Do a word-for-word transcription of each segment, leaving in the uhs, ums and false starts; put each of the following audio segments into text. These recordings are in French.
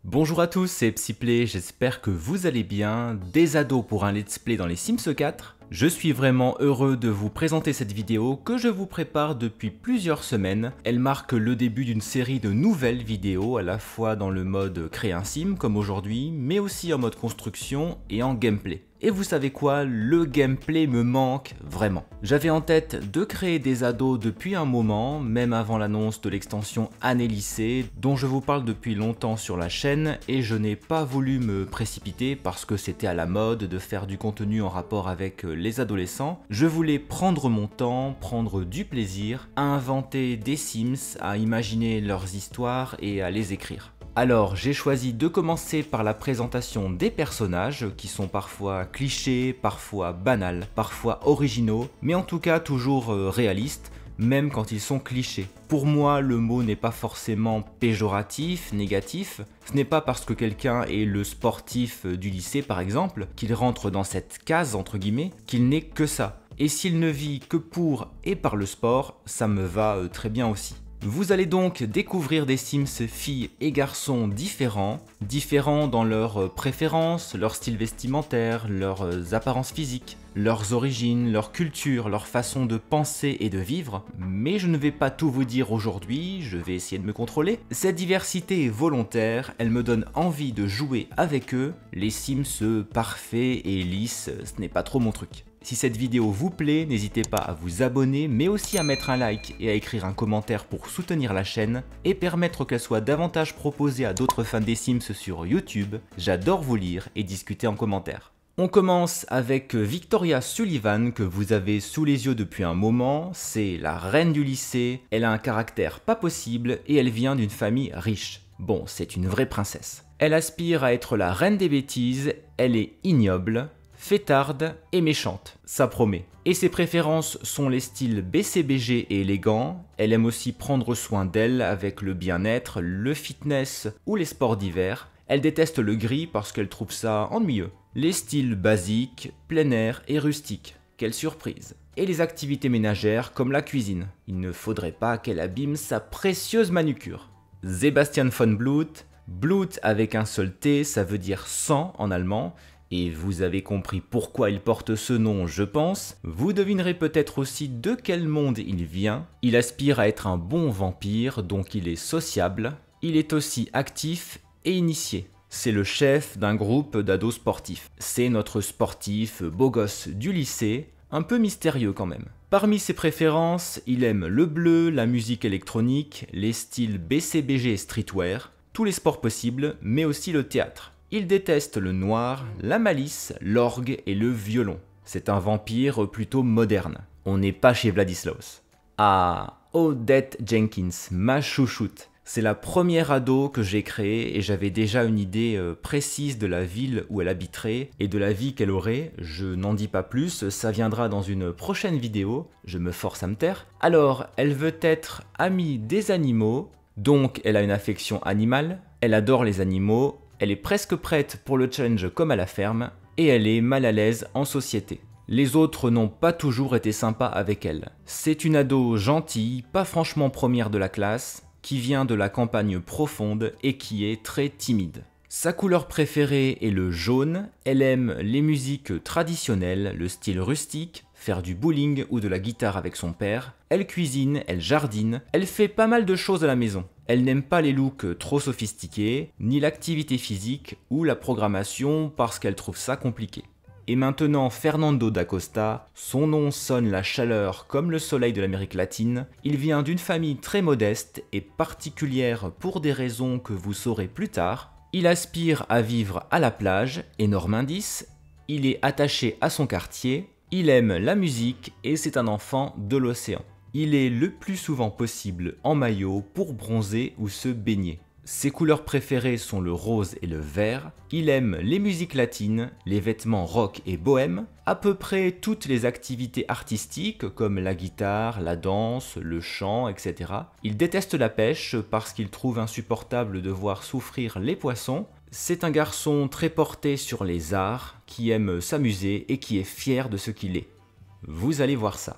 Bonjour à tous, c'est Psyplay, j'espère que vous allez bien. Des ados pour un let's play dans les Sims quatre. Je suis vraiment heureux de vous présenter cette vidéo que je vous prépare depuis plusieurs semaines. Elle marque le début d'une série de nouvelles vidéos, à la fois dans le mode créer un sim comme aujourd'hui, mais aussi en mode construction et en gameplay. Et vous savez quoi, le gameplay me manque vraiment. J'avais en tête de créer des ados depuis un moment, même avant l'annonce de l'extension Année Lycée, dont je vous parle depuis longtemps sur la chaîne, et je n'ai pas voulu me précipiter parce que c'était à la mode de faire du contenu en rapport avec les adolescents. Je voulais prendre mon temps, prendre du plaisir, à inventer des Sims, à imaginer leurs histoires et à les écrire. Alors j'ai choisi de commencer par la présentation des personnages qui sont parfois clichés, parfois banals, parfois originaux, mais en tout cas toujours euh, réalistes, même quand ils sont clichés. Pour moi, le mot n'est pas forcément péjoratif, négatif. Ce n'est pas parce que quelqu'un est le sportif du lycée par exemple, qu'il rentre dans cette case entre guillemets, qu'il n'est que ça. Et s'il ne vit que pour et par le sport, ça me va euh, très bien aussi. Vous allez donc découvrir des Sims filles et garçons différents, différents dans leurs préférences, leur style vestimentaire, leurs apparences physiques, leurs origines, leur culture, leur façon de penser et de vivre, mais je ne vais pas tout vous dire aujourd'hui, je vais essayer de me contrôler. Cette diversité est volontaire, elle me donne envie de jouer avec eux. Les Sims parfaits et lisses, ce n'est pas trop mon truc. Si cette vidéo vous plaît, n'hésitez pas à vous abonner, mais aussi à mettre un like et à écrire un commentaire pour soutenir la chaîne et permettre qu'elle soit davantage proposée à d'autres fans des Sims sur YouTube. J'adore vous lire et discuter en commentaire. On commence avec Victoria Sullivan que vous avez sous les yeux depuis un moment. C'est la reine du lycée, elle a un caractère pas possible et elle vient d'une famille riche. Bon, c'est une vraie princesse. Elle aspire à être la reine des bêtises, elle est ignoble, fêtarde et méchante, ça promet. Et ses préférences sont les styles B C B G et élégants. Elle aime aussi prendre soin d'elle avec le bien-être, le fitness ou les sports d'hiver. Elle déteste le gris parce qu'elle trouve ça ennuyeux. Les styles basiques, plein air et rustiques, quelle surprise. Et les activités ménagères comme la cuisine. Il ne faudrait pas qu'elle abîme sa précieuse manucure. Sebastian von Blut, Blut avec un seul T, ça veut dire sang en allemand. Et vous avez compris pourquoi il porte ce nom, je pense. Vous devinerez peut-être aussi de quel monde il vient. Il aspire à être un bon vampire, donc il est sociable. Il est aussi actif et initié. C'est le chef d'un groupe d'ados sportifs. C'est notre sportif beau gosse du lycée, un peu mystérieux quand même. Parmi ses préférences, il aime le bleu, la musique électronique, les styles B C B G et streetwear, tous les sports possibles, mais aussi le théâtre. Il déteste le noir, la malice, l'orgue et le violon. C'est un vampire plutôt moderne. On n'est pas chez Vladislaus. Ah, Odette Jenkins, ma chouchoute. C'est la première ado que j'ai créée et j'avais déjà une idée euh, précise de la ville où elle habiterait et de la vie qu'elle aurait. Je n'en dis pas plus, ça viendra dans une prochaine vidéo. Je me force à me taire. Alors, elle veut être amie des animaux, donc elle a une affection animale. Elle adore les animaux. Elle est presque prête pour le challenge comme à la ferme, et elle est mal à l'aise en société. Les autres n'ont pas toujours été sympas avec elle. C'est une ado gentille, pas franchement première de la classe, qui vient de la campagne profonde et qui est très timide. Sa couleur préférée est le jaune, elle aime les musiques traditionnelles, le style rustique, faire du bowling ou de la guitare avec son père. Elle cuisine, elle jardine, elle fait pas mal de choses à la maison. Elle n'aime pas les looks trop sophistiqués, ni l'activité physique ou la programmation parce qu'elle trouve ça compliqué. Et maintenant Fernando da Costa, son nom sonne la chaleur comme le soleil de l'Amérique latine. Il vient d'une famille très modeste et particulière pour des raisons que vous saurez plus tard. Il aspire à vivre à la plage, énorme indice. Il est attaché à son quartier. Il aime la musique et c'est un enfant de l'océan. Il est le plus souvent possible en maillot pour bronzer ou se baigner. Ses couleurs préférées sont le rose et le vert. Il aime les musiques latines, les vêtements rock et bohème, à peu près toutes les activités artistiques comme la guitare, la danse, le chant, et cetera. Il déteste la pêche parce qu'il trouve insupportable de voir souffrir les poissons. C'est un garçon très porté sur les arts, qui aime s'amuser et qui est fier de ce qu'il est. Vous allez voir ça.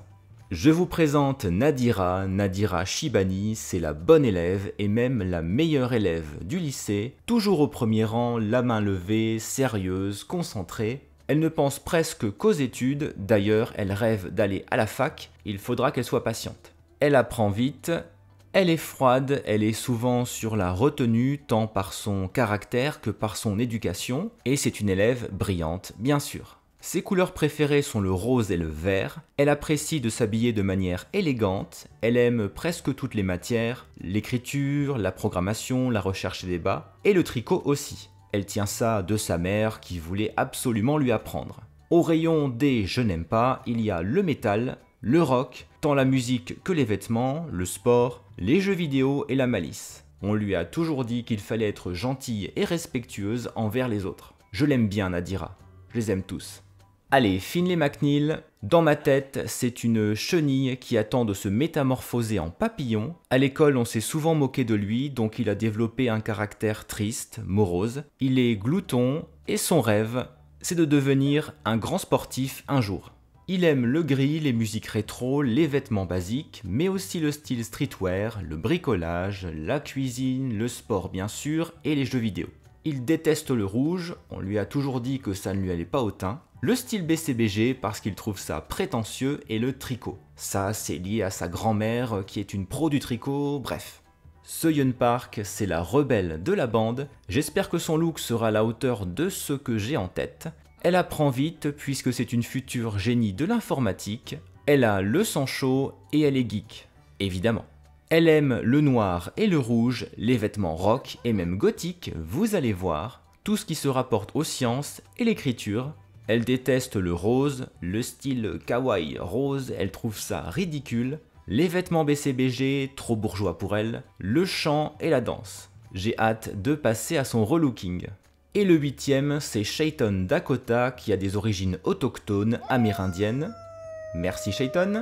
Je vous présente Nadira, Nadira Shibani, c'est la bonne élève et même la meilleure élève du lycée, toujours au premier rang, la main levée, sérieuse, concentrée. Elle ne pense presque qu'aux études, d'ailleurs elle rêve d'aller à la fac, il faudra qu'elle soit patiente. Elle apprend vite, elle est froide, elle est souvent sur la retenue tant par son caractère que par son éducation, et c'est une élève brillante, bien sûr. Ses couleurs préférées sont le rose et le vert, elle apprécie de s'habiller de manière élégante, elle aime presque toutes les matières, l'écriture, la programmation, la recherche et débat, et le tricot aussi. Elle tient ça de sa mère qui voulait absolument lui apprendre. Au rayon des « je n'aime pas », il y a le métal, le rock, tant la musique que les vêtements, le sport, les jeux vidéo et la malice. On lui a toujours dit qu'il fallait être gentille et respectueuse envers les autres. Je l'aime bien Nadira, je les aime tous. Allez, Finlay McNeil, dans ma tête, c'est une chenille qui attend de se métamorphoser en papillon. À l'école, on s'est souvent moqué de lui, donc il a développé un caractère triste, morose. Il est glouton, et son rêve, c'est de devenir un grand sportif un jour. Il aime le gris, les musiques rétro, les vêtements basiques, mais aussi le style streetwear, le bricolage, la cuisine, le sport bien sûr, et les jeux vidéo. Il déteste le rouge, on lui a toujours dit que ça ne lui allait pas au teint. Le style B C B G parce qu'il trouve ça prétentieux et le tricot. Ça, c'est lié à sa grand-mère qui est une pro du tricot, bref. Seoyeon Park, c'est la rebelle de la bande. J'espère que son look sera à la hauteur de ce que j'ai en tête. Elle apprend vite puisque c'est une future génie de l'informatique. Elle a le sang chaud et elle est geek, évidemment. Elle aime le noir et le rouge, les vêtements rock et même gothique, vous allez voir. Tout ce qui se rapporte aux sciences et l'écriture. Elle déteste le rose, le style kawaii rose, elle trouve ça ridicule. Les vêtements B C B G, trop bourgeois pour elle. Le chant et la danse. J'ai hâte de passer à son relooking. Et le huitième, c'est Shaiton Dakota qui a des origines autochtones amérindiennes. Merci Shaiton.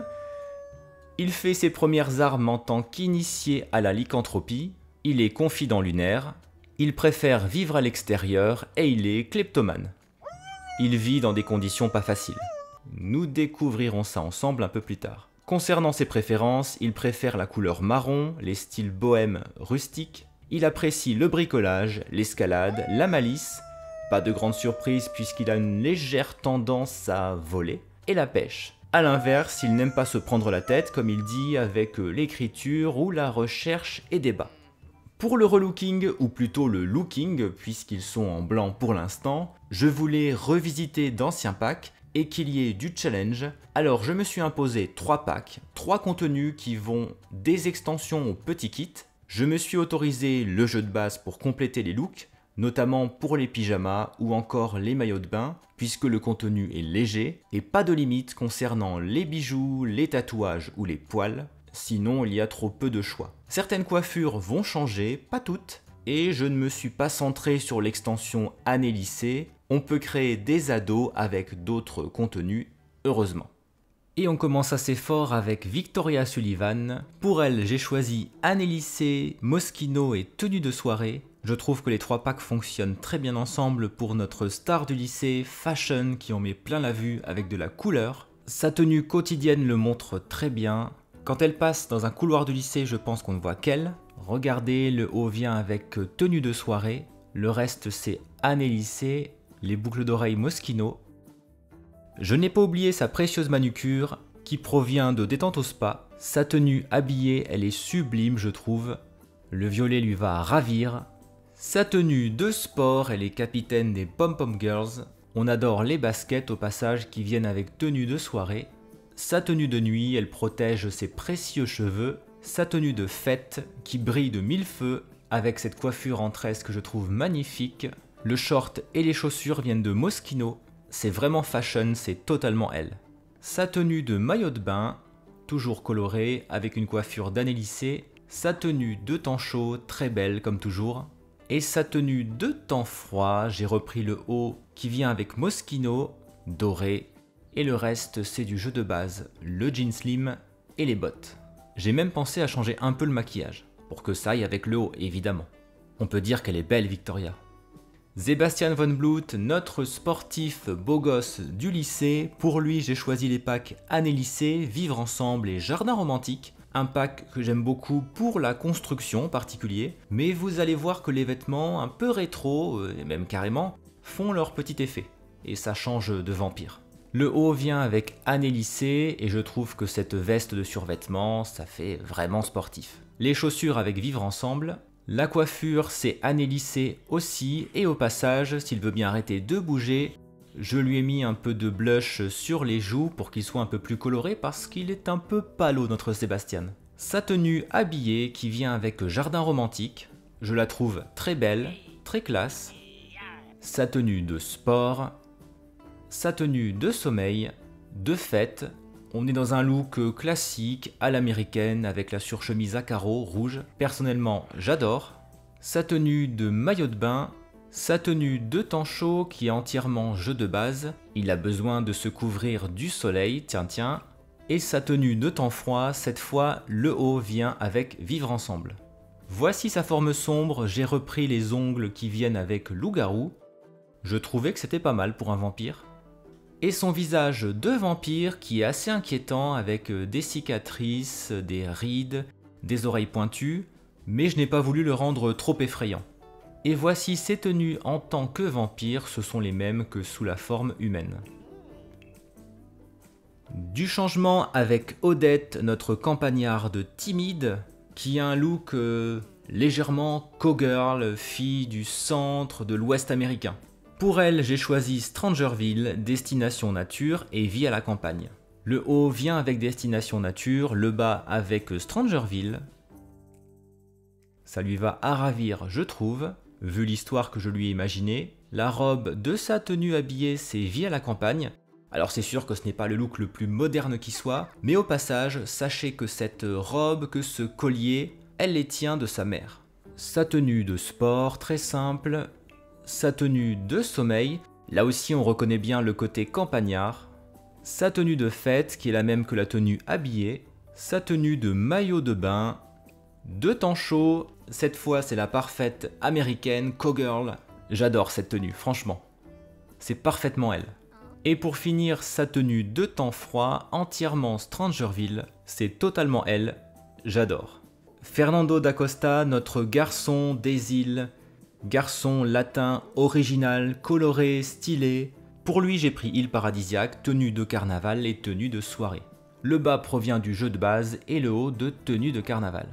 Il fait ses premières armes en tant qu'initié à la lycanthropie. Il est confident lunaire. Il préfère vivre à l'extérieur et il est kleptomane. Il vit dans des conditions pas faciles. Nous découvrirons ça ensemble un peu plus tard. Concernant ses préférences, il préfère la couleur marron, les styles bohème rustiques. Il apprécie le bricolage, l'escalade, la malice. Pas de grande surprise puisqu'il a une légère tendance à voler. Et la pêche. A l'inverse, il n'aime pas se prendre la tête, comme il dit, avec l'écriture ou la recherche et débat. Pour le relooking, ou plutôt le looking, puisqu'ils sont en blanc pour l'instant, je voulais revisiter d'anciens packs et qu'il y ait du challenge. Alors je me suis imposé trois packs, trois contenus qui vont des extensions au petit kit. Je me suis autorisé le jeu de base pour compléter les looks, notamment pour les pyjamas ou encore les maillots de bain, puisque le contenu est léger et pas de limite concernant les bijoux, les tatouages ou les poils. Sinon, il y a trop peu de choix. Certaines coiffures vont changer, pas toutes, et je ne me suis pas centré sur l'extension année-lycée. On peut créer des ados avec d'autres contenus, heureusement. Et on commence assez fort avec Victoria Sullivan. Pour elle, j'ai choisi année-lycée, Moschino et tenue de soirée. Je trouve que les trois packs fonctionnent très bien ensemble pour notre star du lycée, fashion, qui en met plein la vue avec de la couleur. Sa tenue quotidienne le montre très bien. Quand elle passe dans un couloir du lycée, je pense qu'on ne voit qu'elle. Regardez, le haut vient avec tenue de soirée. Le reste, c'est année-lycée, les boucles d'oreilles Moschino. Je n'ai pas oublié sa précieuse manucure, qui provient de Détente au Spa. Sa tenue habillée, elle est sublime, je trouve. Le violet lui va à ravir. Sa tenue de sport, elle est capitaine des Pom Pom Girls. On adore les baskets au passage qui viennent avec tenue de soirée. Sa tenue de nuit, elle protège ses précieux cheveux. Sa tenue de fête, qui brille de mille feux, avec cette coiffure en tresse que je trouve magnifique. Le short et les chaussures viennent de Moschino. C'est vraiment fashion, c'est totalement elle. Sa tenue de maillot de bain, toujours colorée, avec une coiffure d'année-lycée. Sa tenue de temps chaud, très belle comme toujours. Et sa tenue de temps froid, j'ai repris le haut qui vient avec Moschino, doré. Et le reste, c'est du jeu de base, le jean slim et les bottes. J'ai même pensé à changer un peu le maquillage, pour que ça aille avec le haut, évidemment. On peut dire qu'elle est belle, Victoria. Sebastian von Bluth, notre sportif beau gosse du lycée. Pour lui, j'ai choisi les packs Année lycée, Vivre ensemble et Jardin romantique. Un pack que j'aime beaucoup pour la construction en particulier, mais vous allez voir que les vêtements un peu rétro, et même carrément, font leur petit effet, et ça change de vampire. Le haut vient avec Année lycée, et je trouve que cette veste de survêtement, ça fait vraiment sportif. Les chaussures avec Vivre ensemble. La coiffure, c'est Année lycée aussi, et au passage, s'il veut bien arrêter de bouger, je lui ai mis un peu de blush sur les joues pour qu'il soit un peu plus coloré parce qu'il est un peu pâle notre Sébastien. Sa tenue habillée qui vient avec Jardin romantique, je la trouve très belle, très classe. Sa tenue de sport, sa tenue de sommeil, de fête. On est dans un look classique à l'américaine avec la surchemise à carreaux rouge. Personnellement, j'adore. Sa tenue de maillot de bain. Sa tenue de temps chaud qui est entièrement jeu de base, il a besoin de se couvrir du soleil, tiens tiens, et sa tenue de temps froid, cette fois le haut vient avec Vivre ensemble. Voici sa forme sombre, j'ai repris les ongles qui viennent avec loup-garou, je trouvais que c'était pas mal pour un vampire. Et son visage de vampire qui est assez inquiétant avec des cicatrices, des rides, des oreilles pointues, mais je n'ai pas voulu le rendre trop effrayant. Et voici ses tenues en tant que vampire, ce sont les mêmes que sous la forme humaine. Du changement avec Odette, notre campagnarde timide, qui a un look euh, légèrement cowgirl, fille du centre de l'ouest américain. Pour elle, j'ai choisi Strangerville, destination nature et vie à la campagne. Le haut vient avec destination nature, le bas avec Strangerville. Ça lui va à ravir, je trouve. Vu l'histoire que je lui ai imaginée, la robe de sa tenue habillée c'est vie à la campagne. Alors c'est sûr que ce n'est pas le look le plus moderne qui soit, mais au passage, sachez que cette robe, que ce collier, elle les tient de sa mère. Sa tenue de sport, très simple. Sa tenue de sommeil, là aussi on reconnaît bien le côté campagnard. Sa tenue de fête, qui est la même que la tenue habillée. Sa tenue de maillot de bain. De temps chaud, cette fois c'est la parfaite américaine, cowgirl. J'adore cette tenue, franchement. C'est parfaitement elle. Et pour finir, sa tenue de temps froid, entièrement Strangerville. C'est totalement elle, j'adore. Fernando da Costa, notre garçon des îles. Garçon latin, original, coloré, stylé. Pour lui j'ai pris île paradisiaque, tenue de carnaval et tenue de soirée. Le bas provient du jeu de base et le haut de tenue de carnaval.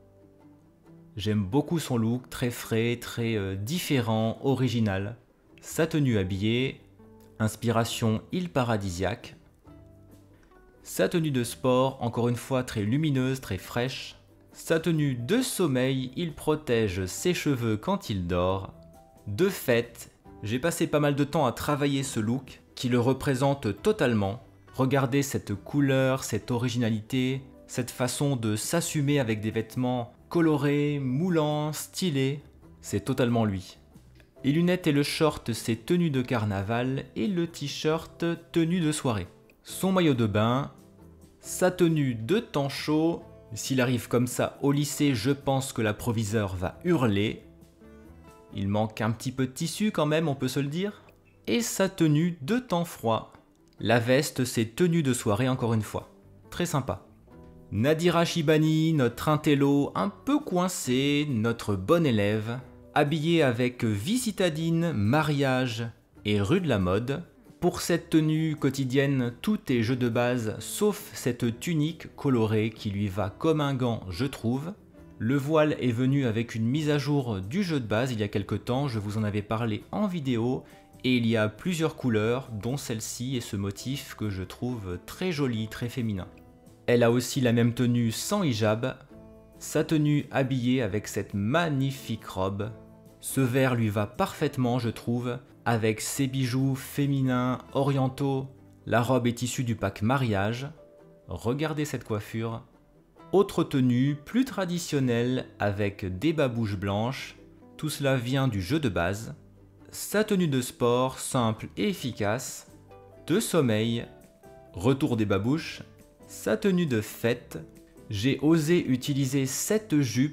J'aime beaucoup son look, très frais, très euh, différent, original. Sa tenue habillée, inspiration île paradisiaque. Sa tenue de sport, encore une fois très lumineuse, très fraîche. Sa tenue de sommeil, il protège ses cheveux quand il dort. De fête, j'ai passé pas mal de temps à travailler ce look qui le représente totalement. Regardez cette couleur, cette originalité, cette façon de s'assumer avec des vêtements coloré, moulant, stylé, c'est totalement lui. Les lunettes et le short, c'est tenue de carnaval et le t-shirt, tenue de soirée. Son maillot de bain, sa tenue de temps chaud. S'il arrive comme ça au lycée, je pense que la proviseure va hurler. Il manque un petit peu de tissu quand même, on peut se le dire. Et sa tenue de temps froid. La veste, c'est tenue de soirée encore une fois. Très sympa. Nadira Shibani, notre intello un peu coincé, notre bon élève, habillé avec vie citadine, mariage et rue de la mode. Pour cette tenue quotidienne, tout est jeu de base sauf cette tunique colorée qui lui va comme un gant, je trouve. Le voile est venu avec une mise à jour du jeu de base il y a quelques temps, je vous en avais parlé en vidéo, et il y a plusieurs couleurs, dont celle-ci et ce motif que je trouve très joli, très féminin. Elle a aussi la même tenue sans hijab, sa tenue habillée avec cette magnifique robe. Ce vert lui va parfaitement, je trouve, avec ses bijoux féminins, orientaux. La robe est issue du pack mariage. Regardez cette coiffure. Autre tenue, plus traditionnelle, avec des babouches blanches. Tout cela vient du jeu de base. Sa tenue de sport, simple et efficace. De sommeil, retour des babouches. Sa tenue de fête, j'ai osé utiliser cette jupe,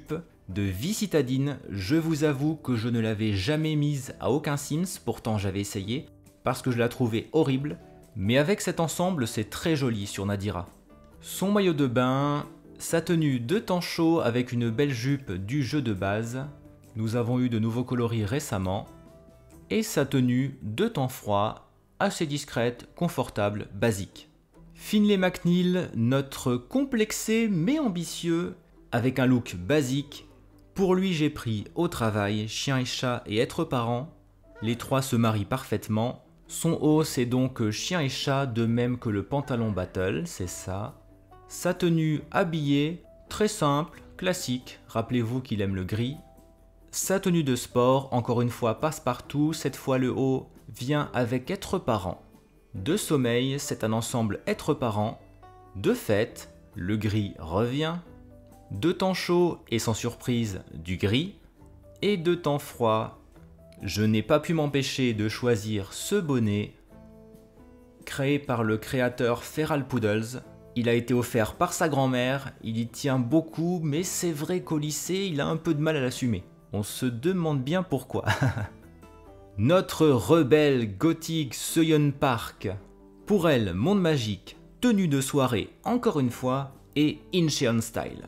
de vie citadine. Je vous avoue que je ne l'avais jamais mise à aucun Sims, pourtant j'avais essayé, parce que je la trouvais horrible. Mais avec cet ensemble, c'est très joli sur Nadira. Son maillot de bain, sa tenue de temps chaud avec une belle jupe du jeu de base. Nous avons eu de nouveaux coloris récemment. Et sa tenue de temps froid, assez discrète, confortable, basique. Finlay McNeil, notre complexé mais ambitieux, avec un look basique. Pour lui, j'ai pris au travail, chien et chat et être parent. Les trois se marient parfaitement. Son haut, c'est donc chien et chat, de même que le pantalon battle, c'est ça. Sa tenue habillée, très simple, classique, rappelez-vous qu'il aime le gris. Sa tenue de sport, encore une fois passe-partout, cette fois le haut vient avec être parent. De sommeil, c'est un ensemble être parent. De fête, le gris revient. De temps chaud et sans surprise, du gris. Et de temps froid, je n'ai pas pu m'empêcher de choisir ce bonnet créé par le créateur Feral Poodles. Il a été offert par sa grand-mère, il y tient beaucoup, mais c'est vrai qu'au lycée, il a un peu de mal à l'assumer. On se demande bien pourquoi. Notre rebelle gothique Seoyeon Park. Pour elle, monde magique, tenue de soirée encore une fois, et Incheon style.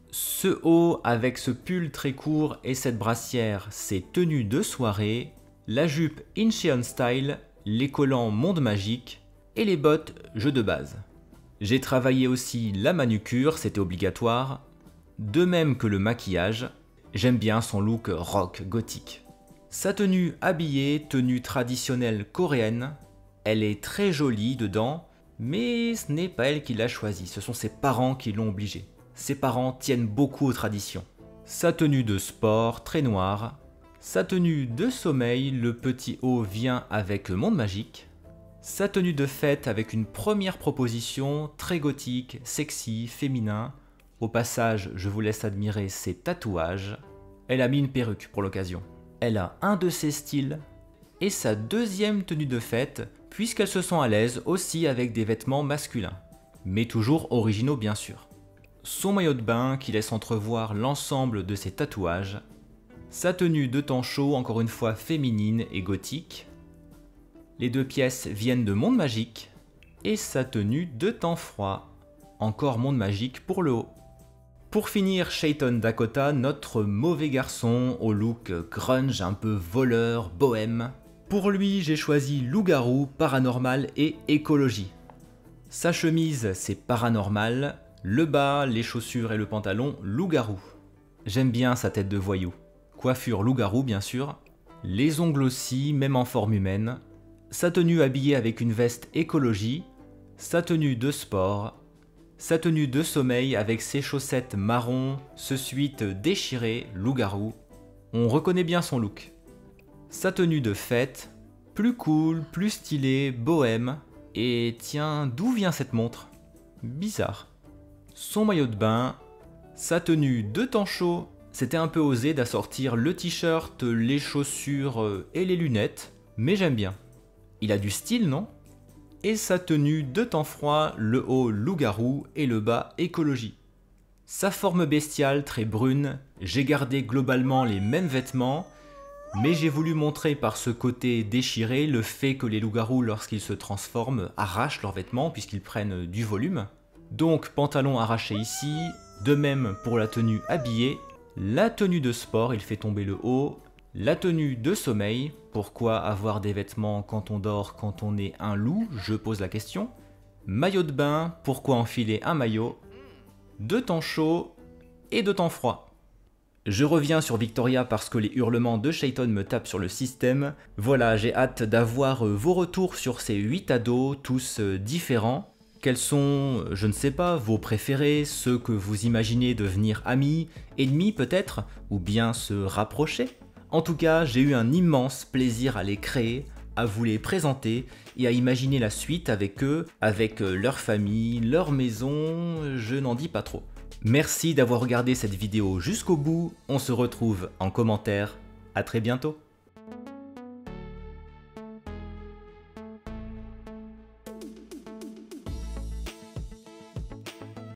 Ce haut avec ce pull très court et cette brassière, c'est tenue de soirée. La jupe Incheon style, les collants monde magique et les bottes jeu de base. J'ai travaillé aussi la manucure, c'était obligatoire, de même que le maquillage. J'aime bien son look rock gothique. Sa tenue habillée, tenue traditionnelle coréenne, elle est très jolie dedans, mais ce n'est pas elle qui l'a choisie, ce sont ses parents qui l'ont obligée. Ses parents tiennent beaucoup aux traditions. Sa tenue de sport, très noire. Sa tenue de sommeil, le petit haut vient avec monde magique. Sa tenue de fête avec une première proposition, très gothique, sexy, féminin. Au passage, je vous laisse admirer ses tatouages. Elle a mis une perruque pour l'occasion. Elle a un de ses styles. Et sa deuxième tenue de fête, puisqu'elle se sent à l'aise aussi avec des vêtements masculins. Mais toujours originaux bien sûr. Son maillot de bain qui laisse entrevoir l'ensemble de ses tatouages. Sa tenue de temps chaud, encore une fois féminine et gothique. Les deux pièces viennent de monde magique. Et sa tenue de temps froid, encore monde magique pour le haut. Pour finir, Chayton Dakota, notre mauvais garçon au look grunge, un peu voleur, bohème. Pour lui, j'ai choisi loup-garou, paranormal et écologie. Sa chemise, c'est paranormal. Le bas, les chaussures et le pantalon, loup-garou. J'aime bien sa tête de voyou. Coiffure loup-garou, bien sûr. Les ongles aussi, même en forme humaine. Sa tenue habillée avec une veste écologie. Sa tenue de sport. Sa tenue de sommeil avec ses chaussettes marron, ce suite déchiré, loup-garou. On reconnaît bien son look. Sa tenue de fête, plus cool, plus stylé, bohème. Et tiens, d'où vient cette montre? Bizarre. Son maillot de bain, sa tenue de temps chaud, c'était un peu osé d'assortir le t-shirt, les chaussures et les lunettes, mais j'aime bien. Il a du style, non? Et sa tenue de temps froid, le haut loup-garou et le bas écologie. Sa forme bestiale, très brune, j'ai gardé globalement les mêmes vêtements, mais j'ai voulu montrer par ce côté déchiré le fait que les loups-garous, lorsqu'ils se transforment, arrachent leurs vêtements puisqu'ils prennent du volume. Donc pantalon arraché ici, de même pour la tenue habillée, la tenue de sport, il fait tomber le haut, la tenue de sommeil, pourquoi avoir des vêtements quand on dort, quand on est un loup, je pose la question. Maillot de bain, pourquoi enfiler un maillot, de temps chaud et de temps froid. Je reviens sur Victoria parce que les hurlements de Chayton me tapent sur le système. Voilà, j'ai hâte d'avoir vos retours sur ces huit ados, tous différents. Quels sont, je ne sais pas, vos préférés, ceux que vous imaginez devenir amis, ennemis peut-être, ou bien se rapprocher? En tout cas, j'ai eu un immense plaisir à les créer, à vous les présenter et à imaginer la suite avec eux, avec leur famille, leur maison, je n'en dis pas trop. Merci d'avoir regardé cette vidéo jusqu'au bout, on se retrouve en commentaire, à très bientôt.